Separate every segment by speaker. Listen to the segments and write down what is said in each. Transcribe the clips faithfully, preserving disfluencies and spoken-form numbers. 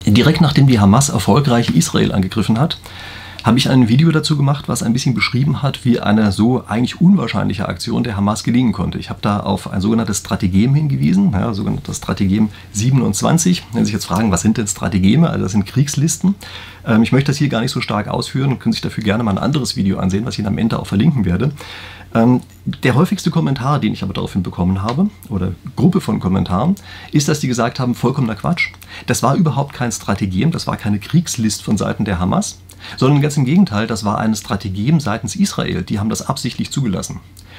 Speaker 1: Direkt nachdem die Hamas erfolgreich Israel angegriffen hat, habe ich ein Video dazu gemacht, was ein bisschen beschrieben hat, wie eine so eigentlich unwahrscheinliche Aktion der Hamas gelingen konnte. Ich habe da auf ein sogenanntes Strategem hingewiesen, ja, sogenanntes Strategem siebenundzwanzig. Wenn Sie sich jetzt fragen, was sind denn Strategeme? Also das sind Kriegslisten. Ähm, ich möchte das hier gar nicht so stark ausführen und können sich dafür gerne mal ein anderes Video ansehen, was ich Ihnen am Ende auch verlinken werde. Ähm, der häufigste Kommentar, den ich aber daraufhin bekommen habe, oder Gruppe von Kommentaren, ist, dass die gesagt haben, vollkommener Quatsch. Das war überhaupt kein Strategem, das war keine Kriegslist von Seiten der Hamas, sondern ganz im Gegenteil, das war ein Strategem seitens Israel. Die haben das absichtlich zugelassen.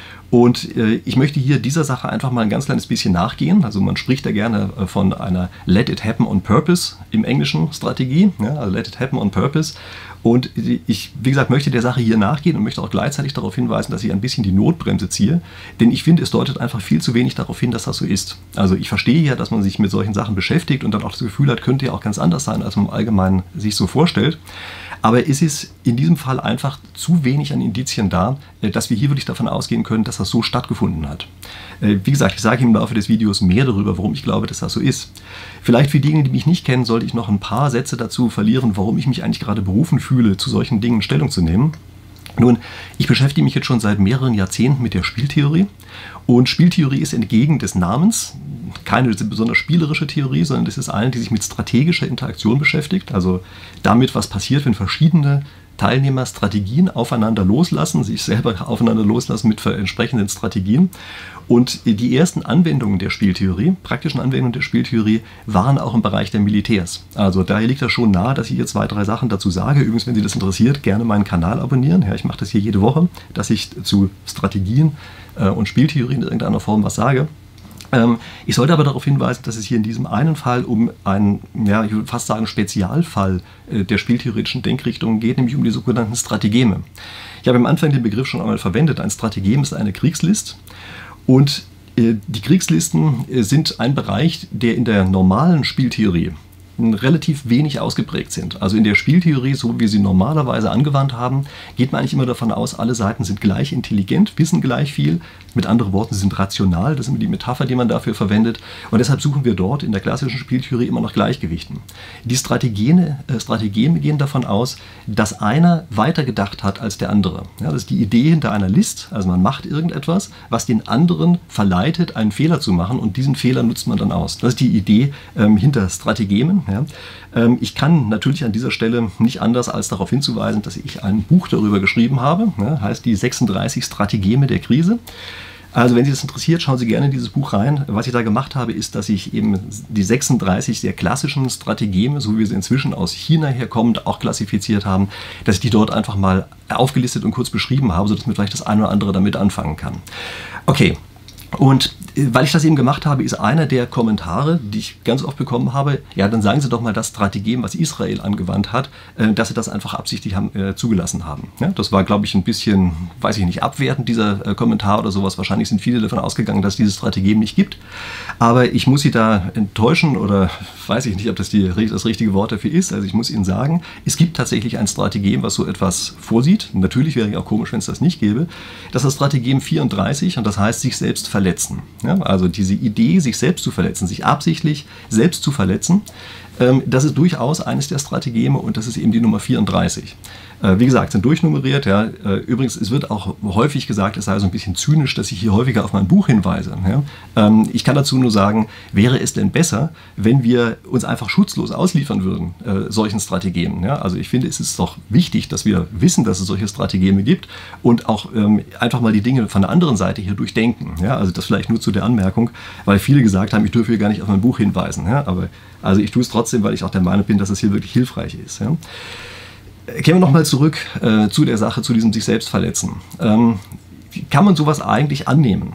Speaker 1: Und äh, ich möchte hier dieser Sache einfach mal ein ganz kleines bisschen nachgehen. Also man spricht da gerne äh, von einer Let it happen on purpose im Englischen Strategie. Ja, also Let it happen on purpose. Und ich, wie gesagt, möchte der Sache hier nachgehen und möchte auch gleichzeitig darauf hinweisen, dass ich ein bisschen die Notbremse ziehe. Denn ich finde, es deutet einfach viel zu wenig darauf hin, dass das so ist. Also ich verstehe ja, dass man sich mit solchen Sachen beschäftigt und dann auch das Gefühl hat, könnte ja auch ganz anders sein, als man im Allgemeinen sich so vorstellt. Aber es ist in diesem Fall einfach zu wenig an Indizien da, dass wir hier wirklich davon ausgehen können, dass das so stattgefunden hat. Wie gesagt, ich sage im Laufe des Videos mehr darüber, warum ich glaube, dass das so ist. Vielleicht für diejenigen, die mich nicht kennen, sollte ich noch ein paar Sätze dazu verlieren, warum ich mich eigentlich gerade berufen fühle, zu solchen Dingen Stellung zu nehmen. Nun, ich beschäftige mich jetzt schon seit mehreren Jahrzehnten mit der Spieltheorie. Und Spieltheorie ist entgegen des Namens keine besonders spielerische Theorie, sondern das ist eine, die sich mit strategischer Interaktion beschäftigt. Also damit, was passiert, wenn verschiedene Teilnehmer Strategien aufeinander loslassen, sich selber aufeinander loslassen mit entsprechenden Strategien. Und die ersten Anwendungen der Spieltheorie, praktischen Anwendungen der Spieltheorie, waren auch im Bereich der Militärs. Also daher liegt das schon nahe, dass ich hier zwei, drei Sachen dazu sage. Übrigens, wenn Sie das interessiert, gerne meinen Kanal abonnieren. Ja, ich mache das hier jede Woche, dass ich zu Strategien äh, und Spieltheorien in irgendeiner Form was sage. Ähm, ich sollte aber darauf hinweisen, dass es hier in diesem einen Fall um einen, ja, ich würde fast sagen, Spezialfall äh, der spieltheoretischen Denkrichtungen geht, nämlich um die sogenannten Strategeme. Ich habe am Anfang den Begriff schon einmal verwendet. Ein Strategem ist eine Kriegslist. Und äh, die Kriegslisten äh, sind ein Bereich, der in der normalen Spieltheorie relativ wenig ausgeprägt sind. Also in der Spieltheorie, so wie wir sie normalerweise angewandt haben, geht man eigentlich immer davon aus, alle Seiten sind gleich intelligent, wissen gleich viel. Mit anderen Worten, sie sind rational. Das ist immer die Metapher, die man dafür verwendet. Und deshalb suchen wir dort in der klassischen Spieltheorie immer nach Gleichgewichten. Die Strategeme, äh, Strategeme gehen davon aus, dass einer weiter gedacht hat als der andere. Ja, das ist die Idee hinter einer List. Also man macht irgendetwas, was den anderen verleitet, einen Fehler zu machen, und diesen Fehler nutzt man dann aus. Das ist die Idee ähm, hinter Strategemen. Ja. Ähm, ich kann natürlich an dieser Stelle nicht anders als darauf hinzuweisen, dass ich ein Buch darüber geschrieben habe. Ja, heißt die sechsunddreißig Strategeme der Krise. Also wenn Sie das interessiert, schauen Sie gerne in dieses Buch rein. Was ich da gemacht habe, ist, dass ich eben die sechsunddreißig sehr klassischen Strategeme, so wie wir sie inzwischen aus China herkommend auch klassifiziert haben, dass ich die dort einfach mal aufgelistet und kurz beschrieben habe, sodass man vielleicht das eine oder andere damit anfangen kann. Okay. Und weil ich das eben gemacht habe, ist einer der Kommentare, die ich ganz oft bekommen habe, ja, dann sagen Sie doch mal das Strategem, was Israel angewandt hat, dass Sie das einfach absichtlich haben, äh, zugelassen haben. Ja, das war, glaube ich, ein bisschen, weiß ich nicht, abwertend, dieser äh, Kommentar oder sowas. Wahrscheinlich sind viele davon ausgegangen, dass es dieses Strategem nicht gibt. Aber ich muss Sie da enttäuschen, oder weiß ich nicht, ob das die, das richtige Wort dafür ist. Also ich muss Ihnen sagen, es gibt tatsächlich ein Strategem, was so etwas vorsieht. Natürlich wäre es auch komisch, wenn es das nicht gäbe. Das ist das Strategem vierunddreißig, und das heißt, sich selbst verletzen. Ja, also diese Idee, sich selbst zu verletzen, sich absichtlich selbst zu verletzen, ähm, das ist durchaus eines der Strategeme, und das ist eben die Nummer vierunddreißig. Äh, wie gesagt, sind durchnummeriert. Ja. Äh, übrigens, es wird auch häufig gesagt, es sei so ein bisschen zynisch, dass ich hier häufiger auf mein Buch hinweise. Ja. Ähm, ich kann dazu nur sagen, wäre es denn besser, wenn wir uns einfach schutzlos ausliefern würden, äh, solchen Strategemen. Ja. Also ich finde, es ist doch wichtig, dass wir wissen, dass es solche Strategeme gibt, und auch ähm, einfach mal die Dinge von der anderen Seite hier durchdenken. Ja. Also das vielleicht nur zu der Anmerkung, weil viele gesagt haben, ich dürfe hier gar nicht auf mein Buch hinweisen. Ja. Aber also ich tue es trotzdem, weil ich auch der Meinung bin, dass es hier wirklich hilfreich ist. Ja. Gehen wir nochmal zurück äh, zu der Sache, zu diesem sich selbst verletzen. Ähm, kann man sowas eigentlich annehmen?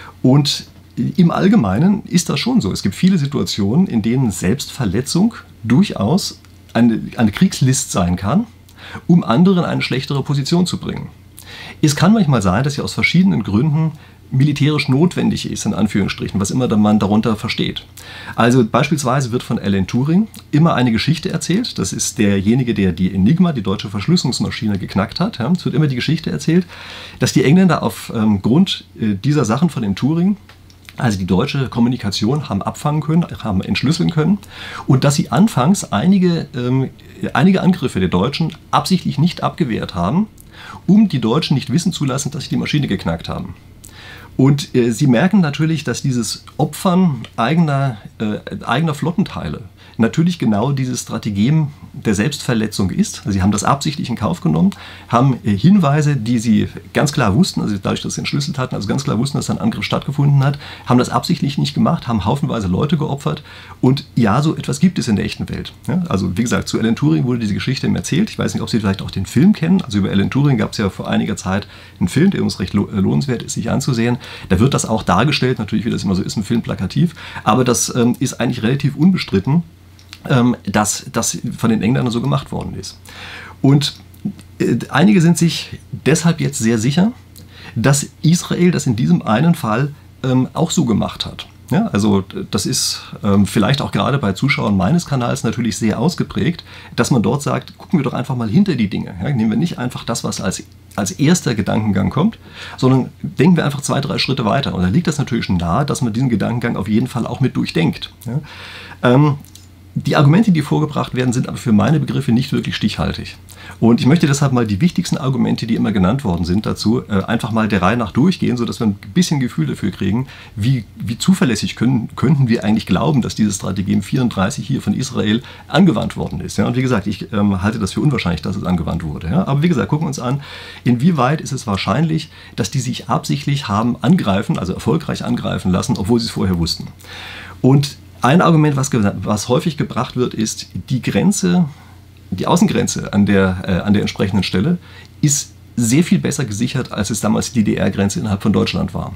Speaker 1: Und im Allgemeinen ist das schon so. Es gibt viele Situationen, in denen Selbstverletzung durchaus eine, eine Kriegslist sein kann, um anderen eine schlechtere Position zu bringen. Es kann manchmal sein, dass sie aus verschiedenen Gründen militärisch notwendig ist, in Anführungsstrichen, was immer man darunter versteht. Also beispielsweise wird von Alan Turing immer eine Geschichte erzählt. Das ist derjenige, der die Enigma, die deutsche Verschlüsselungsmaschine, geknackt hat. Ja, es wird immer die Geschichte erzählt, dass die Engländer aufgrund dieser Sachen von dem Turing also die deutsche Kommunikation haben abfangen können, haben entschlüsseln können und dass sie anfangs einige, ähm, einige Angriffe der Deutschen absichtlich nicht abgewehrt haben, um die Deutschen nicht wissen zu lassen, dass sie die Maschine geknackt haben. Und äh, sie merken natürlich, dass dieses Opfern eigener, äh, eigener Flottenteile natürlich genau dieses Strategem der Selbstverletzung ist. Also sie haben das absichtlich in Kauf genommen, haben äh, Hinweise, die sie ganz klar wussten, also dadurch, dass sie entschlüsselt hatten, also ganz klar wussten, dass ein Angriff stattgefunden hat, haben das absichtlich nicht gemacht, haben haufenweise Leute geopfert. Und ja, so etwas gibt es in der echten Welt. Ja, also wie gesagt, zu Alan Turing wurde diese Geschichte erzählt. Ich weiß nicht, ob Sie vielleicht auch den Film kennen. Also über Alan Turing gab es ja vor einiger Zeit einen Film, der uns recht lohnenswert ist, sich anzusehen. Da wird das auch dargestellt, natürlich, wie das immer so ist, ein Film plakativ. Aber das ähm, ist eigentlich relativ unbestritten, dass das von den Engländern so gemacht worden ist. Und äh, einige sind sich deshalb jetzt sehr sicher, dass Israel das in diesem einen Fall ähm, auch so gemacht hat. Ja, also das ist ähm, vielleicht auch gerade bei Zuschauern meines Kanals natürlich sehr ausgeprägt, dass man dort sagt, gucken wir doch einfach mal hinter die Dinge. Ja, nehmen wir nicht einfach das, was als, als erster Gedankengang kommt, sondern denken wir einfach zwei, drei Schritte weiter. Und da liegt das natürlich nahe, dass man diesen Gedankengang auf jeden Fall auch mit durchdenkt. Ja, ähm, Die Argumente, die vorgebracht werden, sind aber für meine Begriffe nicht wirklich stichhaltig. Und ich möchte deshalb mal die wichtigsten Argumente, die immer genannt worden sind, dazu äh, einfach mal der Reihe nach durchgehen, sodass wir ein bisschen Gefühl dafür kriegen, wie, wie zuverlässig können, könnten wir eigentlich glauben, dass dieses Strategem vierunddreißig hier von Israel angewandt worden ist. Ja? Und wie gesagt, ich ähm, halte das für unwahrscheinlich, dass es angewandt wurde. Ja? Aber wie gesagt, gucken wir uns an, inwieweit ist es wahrscheinlich, dass die sich absichtlich haben angreifen, also erfolgreich angreifen lassen, obwohl sie es vorher wussten. Und ein Argument, was, was häufig gebracht wird, ist, die Grenze, die Außengrenze an der, äh, an der entsprechenden Stelle ist sehr viel besser gesichert, als es damals die D D R-Grenze innerhalb von Deutschland war.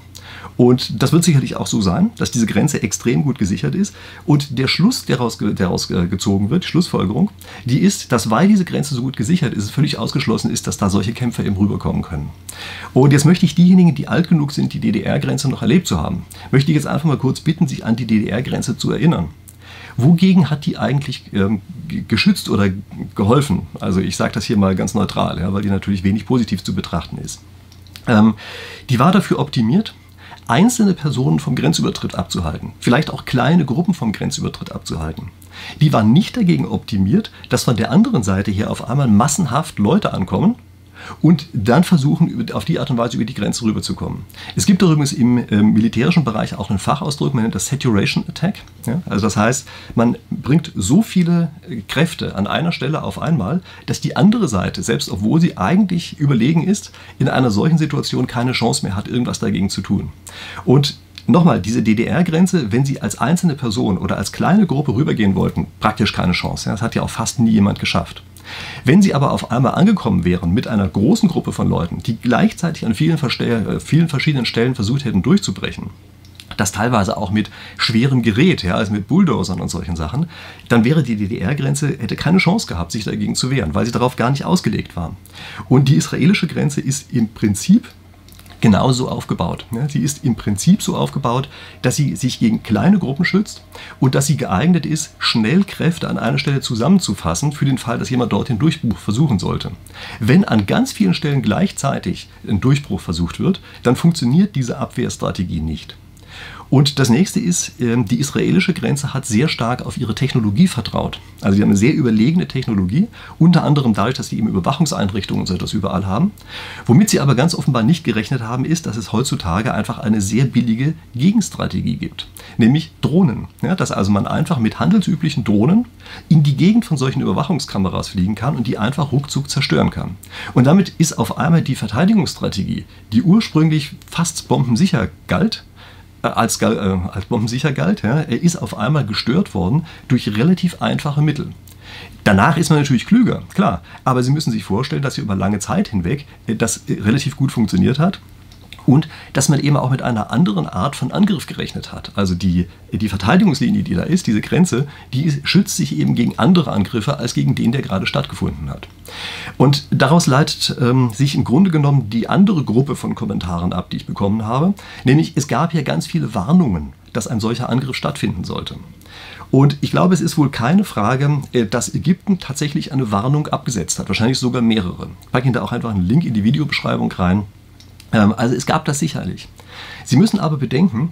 Speaker 1: Und das wird sicherlich auch so sein, dass diese Grenze extrem gut gesichert ist. Und der Schluss, der daraus, der daraus gezogen wird, die Schlussfolgerung, die ist, dass weil diese Grenze so gut gesichert ist, es völlig ausgeschlossen ist, dass da solche Kämpfer eben rüberkommen können. Und jetzt möchte ich diejenigen, die alt genug sind, die D D R-Grenze noch erlebt zu haben, möchte ich jetzt einfach mal kurz bitten, sich an die D D R-Grenze zu erinnern. Wogegen hat die eigentlich ähm, geschützt oder geholfen? Also ich sage das hier mal ganz neutral, ja, weil die natürlich wenig positiv zu betrachten ist. Ähm, die war dafür optimiert, einzelne Personen vom Grenzübertritt abzuhalten, vielleicht auch kleine Gruppen vom Grenzübertritt abzuhalten. Die war nicht dagegen optimiert, dass von der anderen Seite hier auf einmal massenhaft Leute ankommen und dann versuchen, auf die Art und Weise über die Grenze rüberzukommen. Es gibt übrigens im äh, militärischen Bereich auch einen Fachausdruck, man nennt das Saturation Attack. Ja? Also das heißt, man bringt so viele Kräfte an einer Stelle auf einmal, dass die andere Seite, selbst obwohl sie eigentlich überlegen ist, in einer solchen Situation keine Chance mehr hat, irgendwas dagegen zu tun. Und nochmal, diese D D R-Grenze, wenn Sie als einzelne Person oder als kleine Gruppe rübergehen wollten, praktisch keine Chance. Ja? Das hat ja auch fast nie jemand geschafft. Wenn Sie aber auf einmal angekommen wären mit einer großen Gruppe von Leuten, die gleichzeitig an vielen, vielen verschiedenen Stellen versucht hätten durchzubrechen, das teilweise auch mit schwerem Gerät, ja, also mit Bulldozern und solchen Sachen, dann wäre die D D R-Grenze, hätte keine Chance gehabt, sich dagegen zu wehren, weil sie darauf gar nicht ausgelegt war. Und die israelische Grenze ist im Prinzip genauso aufgebaut. Sie ist im Prinzip so aufgebaut, dass sie sich gegen kleine Gruppen schützt und dass sie geeignet ist, schnell Kräfte an einer Stelle zusammenzufassen, für den Fall, dass jemand dort den Durchbruch versuchen sollte. Wenn an ganz vielen Stellen gleichzeitig ein Durchbruch versucht wird, dann funktioniert diese Abwehrstrategie nicht. Und das nächste ist, die israelische Grenze hat sehr stark auf ihre Technologie vertraut. Also sie haben eine sehr überlegene Technologie, unter anderem dadurch, dass sie eben Überwachungseinrichtungen und so etwas überall haben. Womit sie aber ganz offenbar nicht gerechnet haben, ist, dass es heutzutage einfach eine sehr billige Gegenstrategie gibt. Nämlich Drohnen. Ja, dass also man einfach mit handelsüblichen Drohnen in die Gegend von solchen Überwachungskameras fliegen kann und die einfach ruckzuck zerstören kann. Und damit ist auf einmal die Verteidigungsstrategie, die ursprünglich fast bombensicher galt, Als, äh, als bombensicher galt, ja, er ist auf einmal gestört worden durch relativ einfache Mittel. Danach ist man natürlich klüger, klar, aber Sie müssen sich vorstellen, dass hier über lange Zeit hinweg äh, das äh, relativ gut funktioniert hat und dass man eben auch mit einer anderen Art von Angriff gerechnet hat. Also die, die Verteidigungslinie, die da ist, diese Grenze, die ist, schützt sich eben gegen andere Angriffe als gegen den, der gerade stattgefunden hat. Und daraus leitet ähm, sich im Grunde genommen die andere Gruppe von Kommentaren ab, die ich bekommen habe. Nämlich, es gab ja ganz viele Warnungen, dass ein solcher Angriff stattfinden sollte. Und ich glaube, es ist wohl keine Frage, dass Ägypten tatsächlich eine Warnung abgesetzt hat. Wahrscheinlich sogar mehrere. Ich packe Ihnen da auch einfach einen Link in die Videobeschreibung rein. Ähm, also es gab das sicherlich. Sie müssen aber bedenken,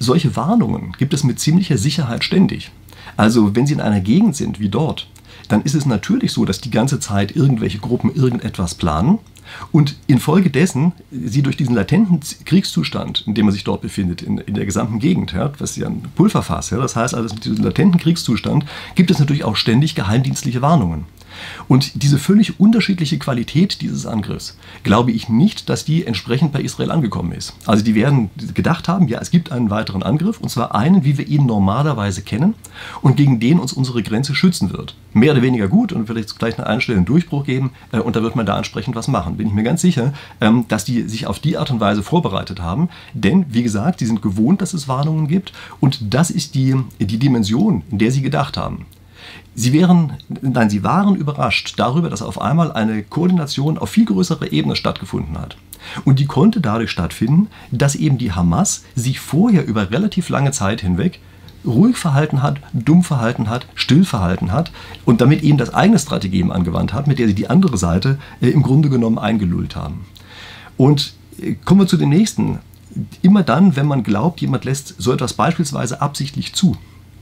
Speaker 1: solche Warnungen gibt es mit ziemlicher Sicherheit ständig. Also wenn Sie in einer Gegend sind wie dort, dann ist es natürlich so, dass die ganze Zeit irgendwelche Gruppen irgendetwas planen und infolgedessen Sie durch diesen latenten Kriegszustand, in dem man sich dort befindet, in, in der gesamten Gegend, ja, das ist ja ein Pulverfass, ja, das heißt also, mit diesem latenten Kriegszustand gibt es natürlich auch ständig geheimdienstliche Warnungen. Und diese völlig unterschiedliche Qualität dieses Angriffs, glaube ich nicht, dass die entsprechend bei Israel angekommen ist. Also die werden gedacht haben, ja, es gibt einen weiteren Angriff, und zwar einen, wie wir ihn normalerweise kennen und gegen den uns unsere Grenze schützen wird. Mehr oder weniger gut und vielleicht gleich an einer Stelle einen Durchbruch geben äh, und da wird man da entsprechend was machen. Bin ich mir ganz sicher, ähm, dass die sich auf die Art und Weise vorbereitet haben, denn, wie gesagt, sie sind gewohnt, dass es Warnungen gibt und das ist die, die Dimension, in der sie gedacht haben. Sie, wären, nein, sie waren überrascht darüber, dass auf einmal eine Koordination auf viel größerer Ebene stattgefunden hat. Und die konnte dadurch stattfinden, dass eben die Hamas sich vorher über relativ lange Zeit hinweg ruhig verhalten hat, dumm verhalten hat, still verhalten hat und damit eben das eigene Strategien angewandt hat, mit der sie die andere Seite äh, im Grunde genommen eingelullt haben. Und äh, kommen wir zu dem nächsten. Immer dann, wenn man glaubt, jemand lässt so etwas beispielsweise absichtlich zu,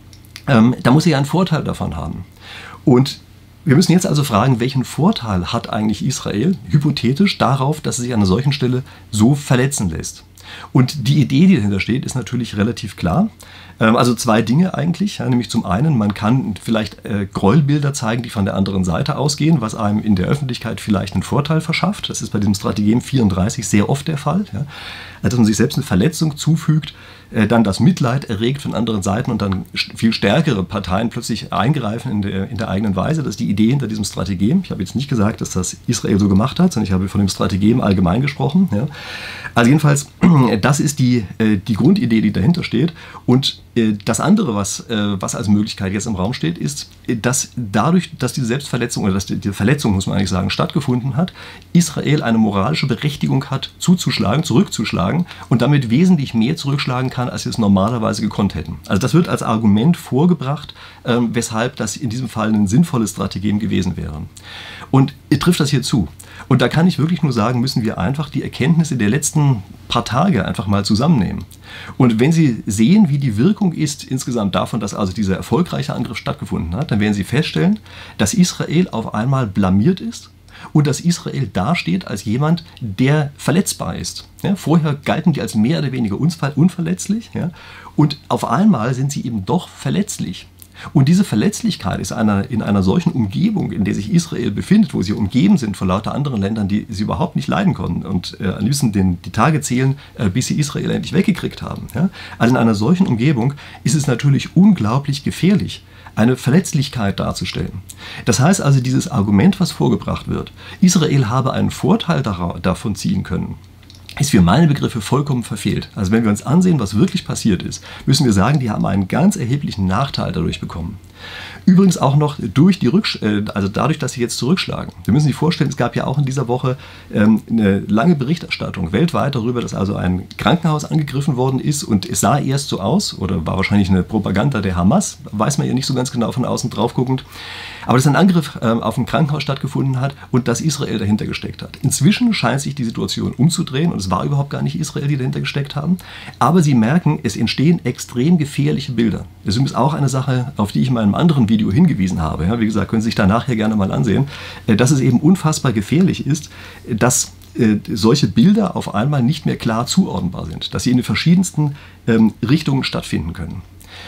Speaker 1: Ähm, da muss er ja einen Vorteil davon haben. Und wir müssen jetzt also fragen, welchen Vorteil hat eigentlich Israel hypothetisch darauf, dass es sich an einer solchen Stelle so verletzen lässt? Und die Idee, die dahinter steht, ist natürlich relativ klar. Ähm, also zwei Dinge eigentlich. Ja, nämlich zum einen, man kann vielleicht äh, Gräuelbilder zeigen, die von der anderen Seite ausgehen, was einem in der Öffentlichkeit vielleicht einen Vorteil verschafft. Das ist bei diesem Strategem vierunddreißig sehr oft der Fall. Ja. Also, dass man sich selbst eine Verletzung zufügt, äh, dann das Mitleid erregt von anderen Seiten und dann viel stärkere Parteien plötzlich eingreifen in der, in der eigenen Weise. Das ist die Idee hinter diesem Strategem. Ich habe jetzt nicht gesagt, dass das Israel so gemacht hat, sondern ich habe von dem Strategem allgemein gesprochen. Ja. Also jedenfalls, das ist die, äh, die Grundidee, die dahinter steht. Und äh, das andere, was, äh, was als Möglichkeit jetzt im Raum steht, ist, dass dadurch, dass diese Selbstverletzung oder dass die, die Verletzung, muss man eigentlich sagen, stattgefunden hat, Israel eine moralische Berechtigung hat, zuzuschlagen, zurückzuschlagen und damit wesentlich mehr zurückschlagen kann, als sie es normalerweise gekonnt hätten. Also das wird als Argument vorgebracht, äh, weshalb das in diesem Fall ein sinnvolles Strategem gewesen wäre. Und trifft das hier zu? Und da kann ich wirklich nur sagen, müssen wir einfach die Erkenntnisse der letzten paar Tage einfach mal zusammennehmen. Und wenn Sie sehen, wie die Wirkung ist insgesamt davon, dass also dieser erfolgreiche Angriff stattgefunden hat, dann werden Sie feststellen, dass Israel auf einmal blamiert ist und dass Israel dasteht als jemand, der verletzbar ist. Ja, vorher galten die als mehr oder weniger unverletzlich, ja, und auf einmal sind sie eben doch verletzlich. Und diese Verletzlichkeit ist einer, in einer solchen Umgebung, in der sich Israel befindet, wo sie umgeben sind von lauter anderen Ländern, die sie überhaupt nicht leiden konnten und äh, am liebsten den, die Tage zählen, äh, bis sie Israel endlich weggekriegt haben. Ja? Also in einer solchen Umgebung ist es natürlich unglaublich gefährlich, eine Verletzlichkeit darzustellen. Das heißt also, dieses Argument, was vorgebracht wird, Israel habe einen Vorteil davon ziehen können, ist für meine Begriffe vollkommen verfehlt. Also wenn wir uns ansehen, was wirklich passiert ist, müssen wir sagen, die haben einen ganz erheblichen Nachteil dadurch bekommen. Übrigens auch noch durch die Rücksch also dadurch, dass sie jetzt zurückschlagen. Sie müssen sich vorstellen, es gab ja auch in dieser Woche ähm, eine lange Berichterstattung weltweit darüber, dass also ein Krankenhaus angegriffen worden ist und es sah erst so aus, oder war wahrscheinlich eine Propaganda der Hamas, weiß man ja nicht so ganz genau von außen drauf guckend, aber dass ein Angriff ähm, auf ein Krankenhaus stattgefunden hat und dass Israel dahinter gesteckt hat. Inzwischen scheint sich die Situation umzudrehen und es war überhaupt gar nicht Israel, die dahinter gesteckt haben, aber sie merken, es entstehen extrem gefährliche Bilder. Das ist übrigens auch eine Sache, auf die ich in meinem anderen Video hingewiesen habe. Ja, wie gesagt, können Sie sich da nachher gerne mal ansehen, dass es eben unfassbar gefährlich ist, dass äh, solche Bilder auf einmal nicht mehr klar zuordnenbar sind, dass sie in den verschiedensten ähm, Richtungen stattfinden können.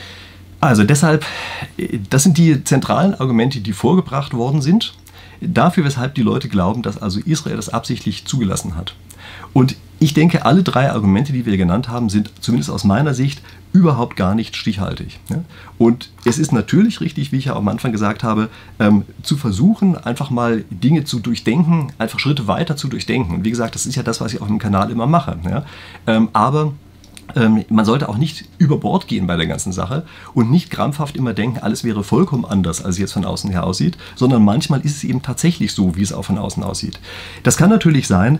Speaker 1: Also deshalb, das sind die zentralen Argumente, die vorgebracht worden sind, dafür, weshalb die Leute glauben, dass also Israel das absichtlich zugelassen hat. Und ich denke, alle drei Argumente, die wir genannt haben, sind zumindest aus meiner Sicht überhaupt gar nicht stichhaltig. Und es ist natürlich richtig, wie ich ja am Anfang gesagt habe, ähm, zu versuchen, einfach mal Dinge zu durchdenken, einfach Schritte weiter zu durchdenken. Und wie gesagt, das ist ja das, was ich auf dem Kanal immer mache. Ja? Ähm, aber ähm, man sollte auch nicht über Bord gehen bei der ganzen Sache und nicht krampfhaft immer denken, alles wäre vollkommen anders, als es jetzt von außen her aussieht, sondern manchmal ist es eben tatsächlich so, wie es auch von außen aussieht. Das kann natürlich sein,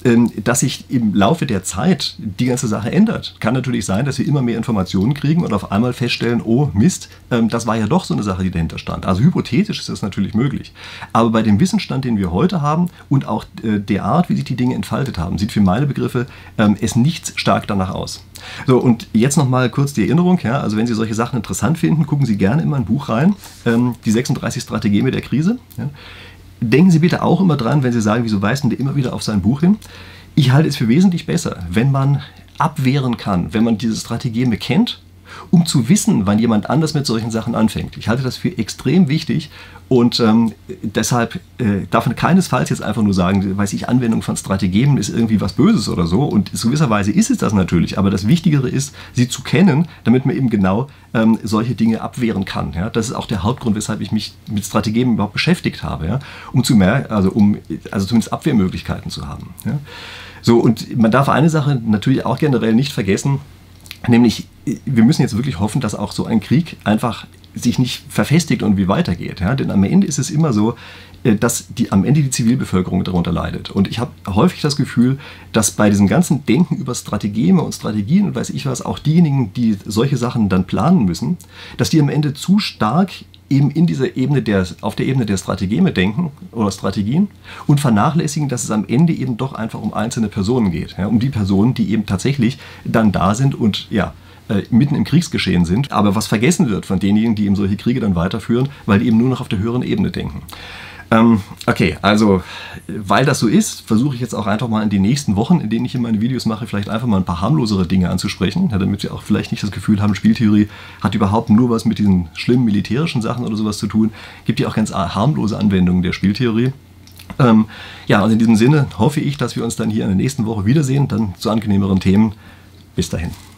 Speaker 1: dass sich im Laufe der Zeit die ganze Sache ändert. Kann natürlich sein, dass wir immer mehr Informationen kriegen und auf einmal feststellen, oh Mist, das war ja doch so eine Sache, die dahinter stand. Also hypothetisch ist das natürlich möglich. Aber bei dem Wissensstand, den wir heute haben und auch der Art, wie sich die Dinge entfaltet haben, sieht für meine Begriffe es nicht stark danach aus. So, und jetzt nochmal kurz die Erinnerung. Ja, also wenn Sie solche Sachen interessant finden, gucken Sie gerne in mein Buch rein, die sechsunddreißig Strategeme der Krise. Ja. Denken Sie bitte auch immer dran, wenn Sie sagen, wieso weist denn der immer wieder auf sein Buch hin? Ich halte es für wesentlich besser, wenn man abwehren kann, wenn man diese Strategeme kennt, um zu wissen, wann jemand anders mit solchen Sachen anfängt. Ich halte das für extrem wichtig und ähm, deshalb äh, darf man keinesfalls jetzt einfach nur sagen, weiß ich, Anwendung von Strategien ist irgendwie was Böses oder so, und in gewisser Weise ist es das natürlich, aber das Wichtigere ist, sie zu kennen, damit man eben genau ähm, solche Dinge abwehren kann. Ja? Das ist auch der Hauptgrund, weshalb ich mich mit Strategien überhaupt beschäftigt habe, ja? um zu mehr, also um also zumindest Abwehrmöglichkeiten zu haben. Ja? So, und man darf eine Sache natürlich auch generell nicht vergessen, nämlich, wir müssen jetzt wirklich hoffen, dass auch so ein Krieg einfach sich nicht verfestigt und wie weitergeht. Ja? Denn am Ende ist es immer so, dass die, am Ende die Zivilbevölkerung darunter leidet. Und ich habe häufig das Gefühl, dass bei diesem ganzen Denken über Strategeme und Strategien und weiß ich was, auch diejenigen, die solche Sachen dann planen müssen, dass die am Ende zu stark eben in dieser Ebene der, auf der Ebene der Strategeme denken oder Strategien und vernachlässigen, dass es am Ende eben doch einfach um einzelne Personen geht. Ja, um die Personen, die eben tatsächlich dann da sind und ja, äh, mitten im Kriegsgeschehen sind, aber was vergessen wird von denjenigen, die eben solche Kriege dann weiterführen, weil die eben nur noch auf der höheren Ebene denken. Ähm, okay, also weil das so ist, versuche ich jetzt auch einfach mal in den nächsten Wochen, in denen ich hier meine Videos mache, vielleicht einfach mal ein paar harmlosere Dinge anzusprechen, ja, damit wir auch vielleicht nicht das Gefühl haben, Spieltheorie hat überhaupt nur was mit diesen schlimmen militärischen Sachen oder sowas zu tun. Gibt ja auch ganz harmlose Anwendungen der Spieltheorie. Ähm, ja, und in diesem Sinne hoffe ich, dass wir uns dann hier in der nächsten Woche wiedersehen, dann zu angenehmeren Themen. Bis dahin.